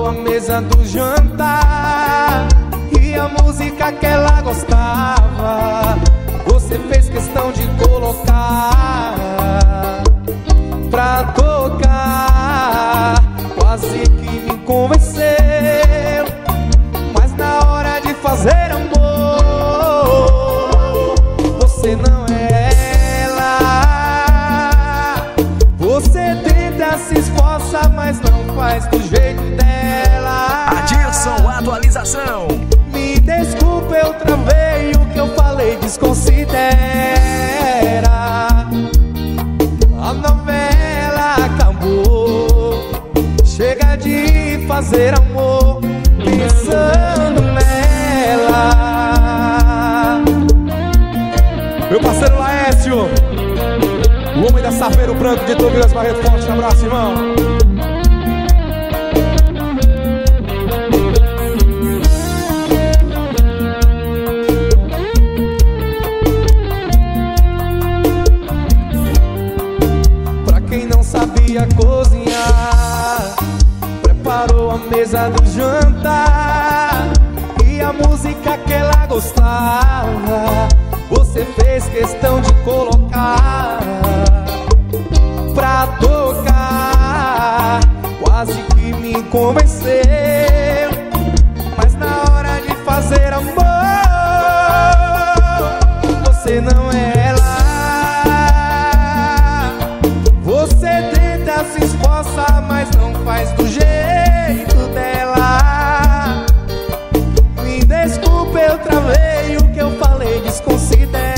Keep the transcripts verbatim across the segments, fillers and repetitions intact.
preparou a mesa do jantar e a música que ela gostava você fez questão de colocar pra tocar. Quase que me convenceu, mas na hora de fazer amor você não é ela. Você tenta, se esforça, mas não faz do jeito dela. Adilson, atualização. Me desculpe, eu travei, o que eu falei desconsidera. A novela acabou, chega de fazer amor pensando nela. Meu parceiro Laércio, o homem da Saveiro Branco de Tobias Barreto, forte abraço, irmão. Pra quem não sabia cozinhar, preparou a mesa do jantar e a música que ela gostava você fez questão de colocar pra tocar. Quase que me convenceu, mas na hora de fazer amor você não é ela. Você tenta, se esforça, mas não faz do jeito dela. Me desculpe, eu travei, o que eu falei desconsidera.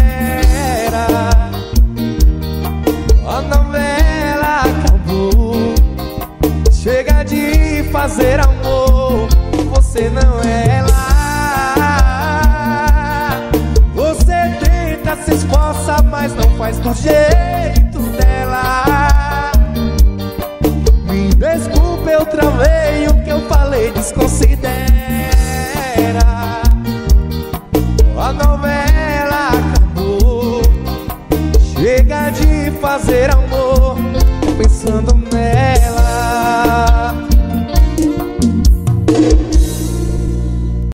A novela acabou, chega de fazer amor, você não é ela. Você tenta, se esforça, mas não faz do jeito dela. Me desculpe, eu travei, o que eu falei desconsidera.